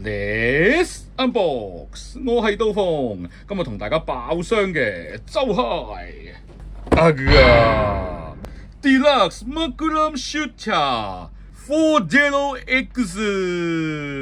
Let's unbox， 我係刀鋒，今日同大家爆箱嘅就係Deluxe Magnum Shooter 40X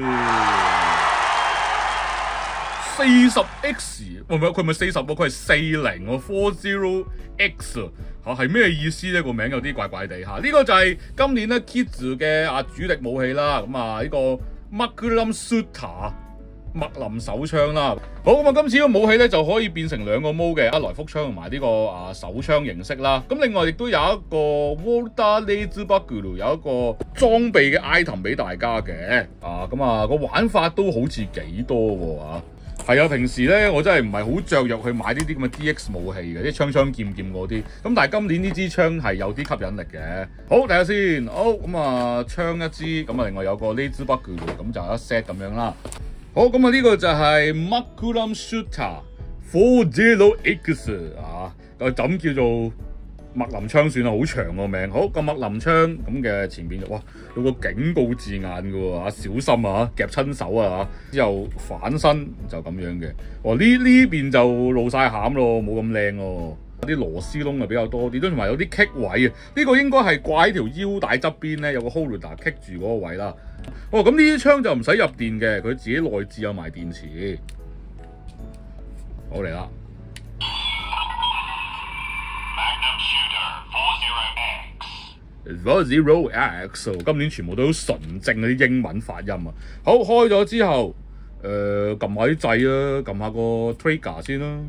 40X， 唔係佢咪40喎，佢係40喎 40X 嚇係咩意思咧？個名有啲怪怪地嚇。呢個就係今年咧 Kids 嘅主力武器啦。咁呢個 Magnum Shooter 麥林手槍啦。好咁今次呢個武器咧就可以變成兩個 mode 嘅，來福槍同埋呢個手槍形式啦。咁另外亦都有一個 Water Laser Bugle 有一個裝備嘅 item 俾大家嘅。個玩法都好似幾多喎係啊，平時咧我真係唔係好着入去買呢啲咁嘅 DX 武器嘅，啲槍槍劍劍嗰啲。咁但係今年呢支槍係有啲吸引力嘅。好，睇下先。好槍一支，另外有個 Laser Bugle， 咁就一 set 咁樣啦。好，呢個就係 Magnum Shooter 40X 就咁叫做麥林槍算啦，好長個名。好，個麥林槍咁嘅前邊哇有個警告字眼嘅喎，小心夾親手之後反身就咁樣嘅。呢邊就露晒餡咯，冇咁靚咯。啲螺絲窿啊比較多啲，同埋有啲棘位啊。呢個應該係掛喺條腰帶側邊咧，有個 holder 棘住嗰個位啦。咁呢啲槍就唔使入電嘅，佢自己內置有埋電池。好嚟啦。40X， 今年全部都好純正嗰啲英文發音啊！好，開咗之後，撳下啲掣啊，撳下個 trigger 先啦。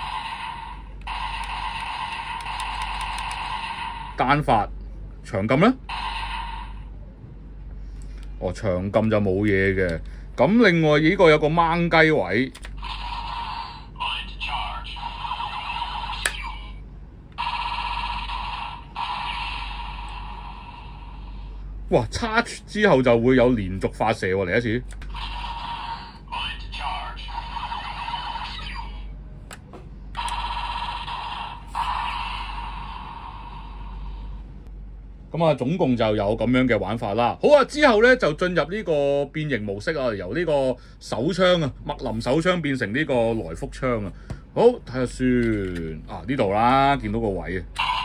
單發長撳咧，長撳就冇嘢嘅。咁另外呢個有個掹雞位。哇！叉之後就會有連續發射喎，嚟一次。總共就有咁樣嘅玩法啦。好之後咧就進入呢個變形模式由呢個手槍麥林手槍變成呢個來福槍好，睇下先呢度啦，見到個位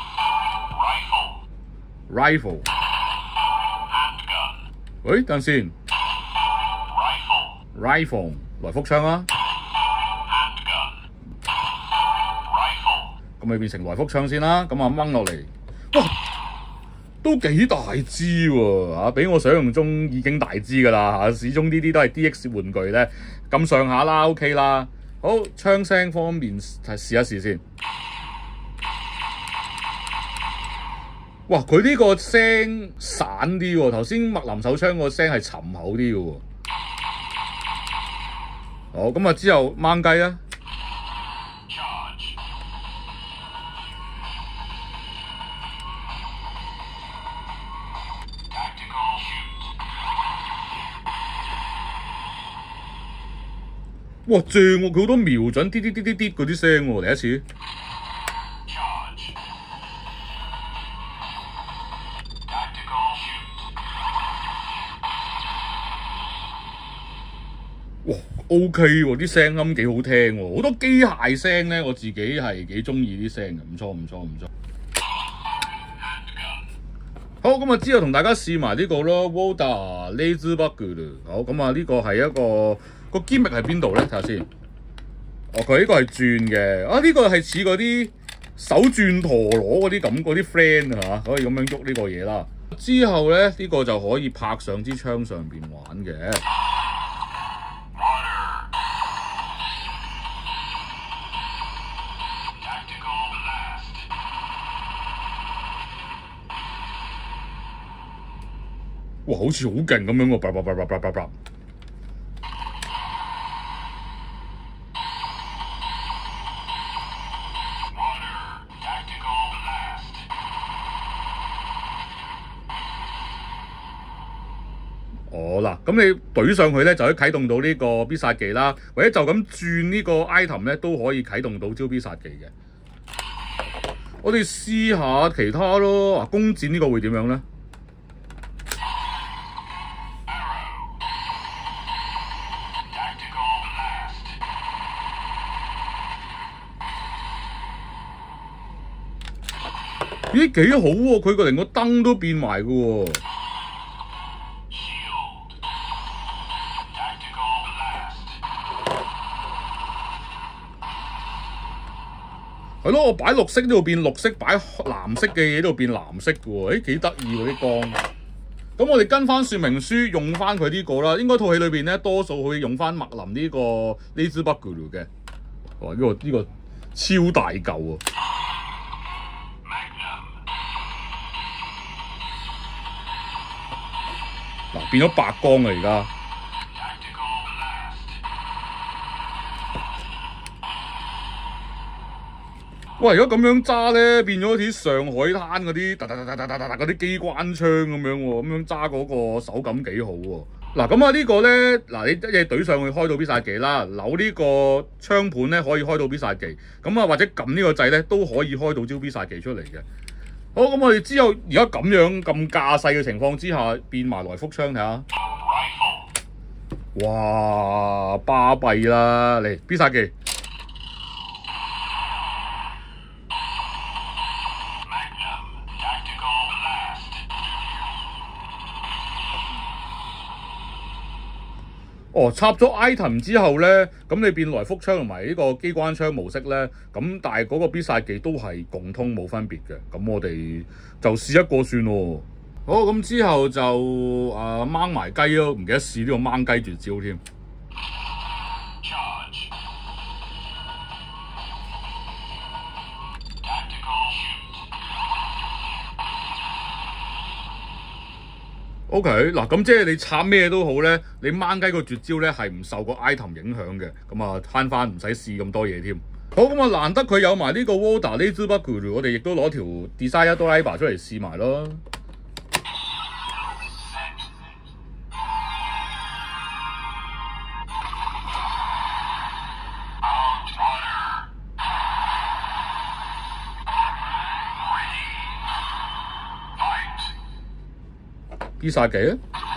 Rifle。喂，等陣先 Rifle 來福槍啦。咁咪變成來福槍先啦。掹落嚟，哇！都幾大支喎，比我想象中已經大支噶啦始終呢啲都係 DX 玩具咧，咁上下啦 OK 啦。好，槍聲方面試一試先。哇！佢呢個聲散啲喎，頭先麥林手槍個聲係沉厚啲嘅喎。好，之後掹雞啦。哇，正喎！佢好多瞄準啲嗰啲聲喎，嚟一次。哇 ，OK 喎，啲聲音幾好聽喎，好多機械聲咧，我自己係幾中意啲聲嘅，唔錯。好，之後同大家試埋呢個咯 ，Water Laser Bugle。好，呢個係一個gimmick喺邊度咧？睇下先。佢呢個係轉嘅，呢個係似嗰啲手轉陀螺嗰啲 friend 可以咁樣喐呢個嘢啦。之後咧，呢個就可以拍上支槍上邊玩嘅。哇，好似好勁咁樣喎！咁你懟上去咧，就可以啟動到呢個必殺技啦，或者就咁轉呢個 item 咧，都可以啟動到招必殺技嘅。我哋試下其他咯。弓箭呢個會點樣咧？ 咦幾好喎！佢連個燈都變埋嘅喎。係咯，我擺綠色呢度變綠色，擺藍色嘅嘢呢度變藍色嘅喎。誒幾得意喎啲光。咁我哋跟翻說明書用翻佢呢個啦。應該套戲裏邊咧多數會用翻麥林呢個呢支筆嘅。哇！呢個超大嚿啊！嗱，變咗白光啦而家。哇！如果咁樣揸咧，變咗好似上海灘嗰啲嗰啲機關槍咁樣喎，咁樣揸嗰個手感幾好喎。嗱，咁啊呢個咧，嗱你一嘢懟上去開到必殺技啦，扭呢個槍盤咧可以開到必殺技，咁啊或者撳呢個掣咧都可以開到招必殺技出嚟嘅。好，咁我哋之後而家咁樣咁架勢嘅情況之下，變埋來福槍睇下。哇！巴閉啦，嚟必殺技。哦，插咗 item 之後咧，咁你變來福槍同埋呢個機關槍模式咧，咁但係嗰個必殺技都係共通冇分別嘅。咁我哋就試一個算喎。好，咁之後就掹埋雞咯，唔記得試呢個掹雞絕招添。OK， 嗱咁即係你插咩都好咧，你掹雞個絕招咧係唔受個 item 影響嘅，咁啊慳翻唔使試咁多嘢添。好，咁啊難得佢有埋呢個 Water 呢支筆，我哋亦都攞條 Desire Driver 出嚟試埋咯。必殺技啊！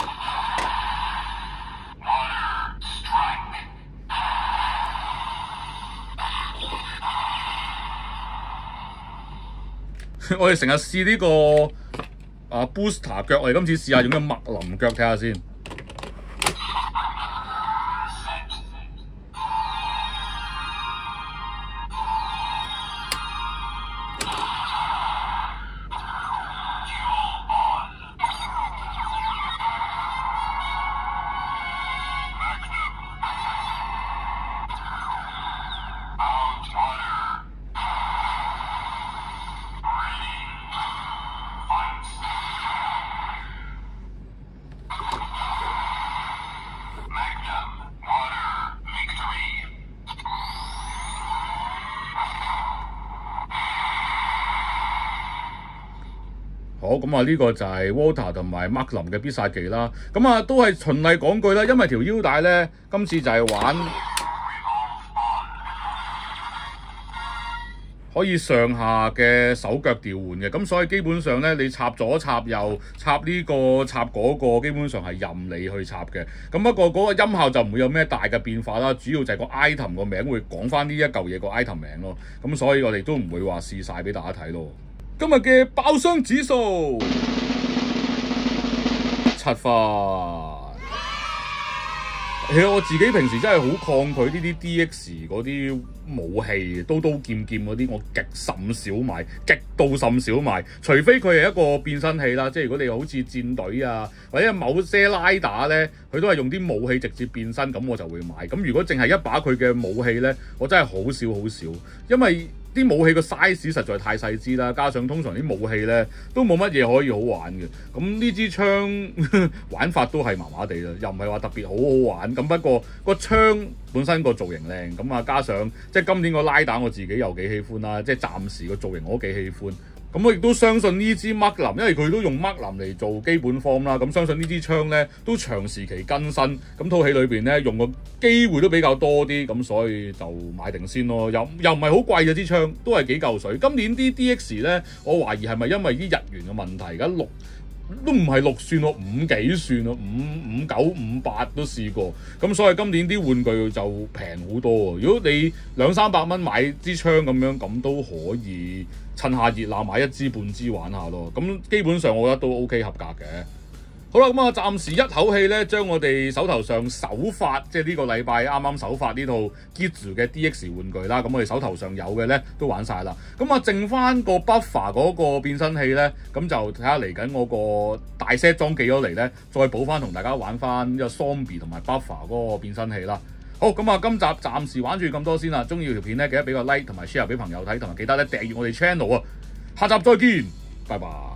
我哋成日試呢個Booster 腳，我哋今次試下用個麥林腳睇下先。好，咁啊呢個就係 Water 同埋 Mark 林嘅必殺技啦。咁啊都係循例講句啦，因為條腰帶咧今次就係玩可以上下嘅手腳調換嘅，咁所以基本上咧你插左插右插呢個插嗰個，基本上係任你去插嘅。咁不過嗰個音效就唔會有咩大嘅變化啦，主要就係個 item 個名會講翻呢一嚿嘢個 item 名咯。咁所以我哋都唔會話試晒俾大家睇咯。今日嘅爆傷指數7分。其實我自己平時真係好抗拒呢啲 DX 嗰啲武器，刀刀劍劍嗰啲，我極甚少買，極度甚少買。除非佢係一個變身器啦，即係如果你好似戰隊啊，或者某些拉打咧，佢都係用啲武器直接變身，咁我就會買。咁如果淨係一把佢嘅武器咧，我真係好少，因為啲武器個 size 實在太細支啦，加上通常啲武器咧都冇乜嘢可以好玩嘅。咁呢支槍玩法都係麻麻地啦，又唔係話特別好玩。咁不過個槍本身個造型靚，咁啊加上即係今年個拉打我自己又幾喜歡啦，即係暫時個造型我都幾喜歡。咁我亦都相信呢支 Mark 林，因為佢都用 Mark 林嚟做基本 form 啦。咁相信呢支槍咧都長時期更新，咁套戲裏邊咧用個機會都比較多啲，咁所以就買定先咯。又唔係好貴嘅支槍，都係幾嚿水。今年啲 DX 咧，我懷疑係咪因為啲日元嘅問題，而家都唔係6算咯，5幾算咯，559、58都試過。咁所以今年啲玩具就平好多。如果你200-300蚊買支槍咁樣，咁都可以趁下熱鬧買一支半支玩下咯。咁基本上我覺得都 OK 合格嘅。好啦，咁啊，暫時一口氣咧，將我哋手頭上首發，即係呢個禮拜啱啱首發呢套 Kizu 嘅 DX 玩具啦。咁我哋手頭上有嘅咧都玩晒啦。咁啊，剩翻個 Buffer 嗰個變身器咧，咁就睇下嚟緊我個大 set 裝寄咗嚟咧，再補翻同大家玩翻呢個 Zombie 同埋 Buffer 嗰個變身器啦。好，咁啊，今集暫時玩住咁多先啦。中意條片咧，記得俾個 like 同埋 share 俾朋友睇，同埋記得咧訂閱我哋 channel 啊。下集再見，拜拜。